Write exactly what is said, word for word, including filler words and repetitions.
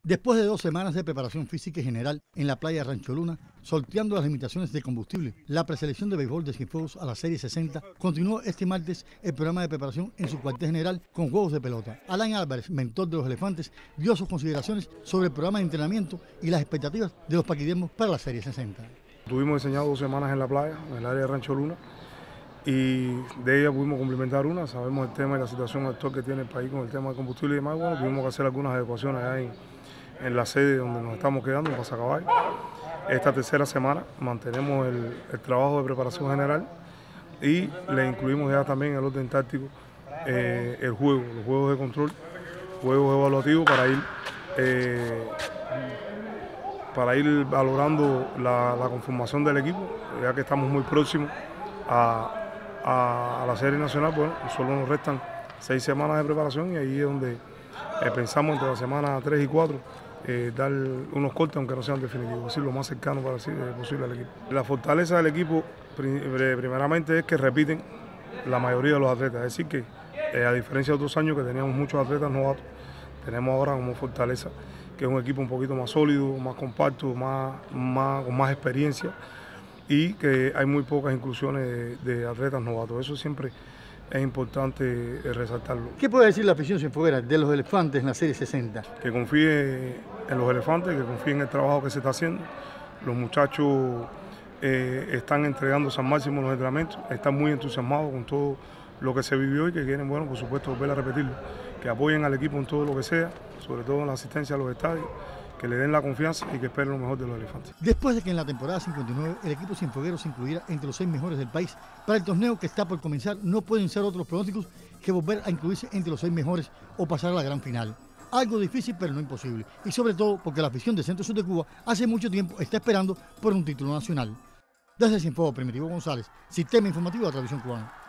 Después de dos semanas de preparación física y general en la playa de Rancho Luna, sorteando las limitaciones de combustible, la preselección de béisbol de Cienfuegos a la Serie sesenta continuó este martes el programa de preparación en su cuartel general con juegos de pelota. Alain Álvarez, mentor de los elefantes, dio sus consideraciones sobre el programa de entrenamiento y las expectativas de los paquidermos para la Serie sesenta. Tuvimos enseñado dos semanas en la playa, en el área de Rancho Luna, y de ella pudimos complementar una. Sabemos el tema y la situación actual que tiene el país con el tema de combustible y demás. Bueno, tuvimos que hacer algunas adecuaciones allá en, en la sede donde nos estamos quedando, en Pasacaballo. Esta tercera semana mantenemos el, el trabajo de preparación general y le incluimos ya también en el orden táctico eh, el juego, los juegos de control, juegos evaluativos para ir, eh, para ir valorando la, la conformación del equipo, ya que estamos muy próximos a, a, a la serie nacional. Bueno, solo nos restan seis semanas de preparación y ahí es donde eh, pensamos entre la semana tres y cuatro eh, dar unos cortes, aunque no sean definitivos, es decir, lo más cercano para sí, eh, posible al equipo. La fortaleza del equipo primeramente es que repiten la mayoría de los atletas, es decir que eh, a diferencia de otros años que teníamos muchos atletas novatos, tenemos ahora como fortaleza que es un equipo un poquito más sólido, más compacto, más, más, con más experiencia, y que hay muy pocas inclusiones de, de atletas novatos. Eso siempre es importante resaltarlo. ¿Qué puede decir la afición cienfueguera de los elefantes en la Serie sesenta? Que confíe en los elefantes, que confíe en el trabajo que se está haciendo. Los muchachos eh, están entregándose al máximo en los entrenamientos, están muy entusiasmados con todo lo que se vivió y que quieren, bueno, por supuesto, volver a repetirlo. Que apoyen al equipo en todo lo que sea, sobre todo en la asistencia a los estadios, que le den la confianza y que esperen lo mejor de los elefantes. Después de que en la temporada cincuenta y nueve el equipo cienfueguero se incluyera entre los seis mejores del país, para el torneo que está por comenzar no pueden ser otros pronósticos que volver a incluirse entre los seis mejores o pasar a la gran final. Algo difícil pero no imposible, y sobre todo porque la afición del Centro Sur de Cuba hace mucho tiempo está esperando por un título nacional. Desde Cienfuegos, Primitivo González, Sistema Informativo de la Televisión Cubana.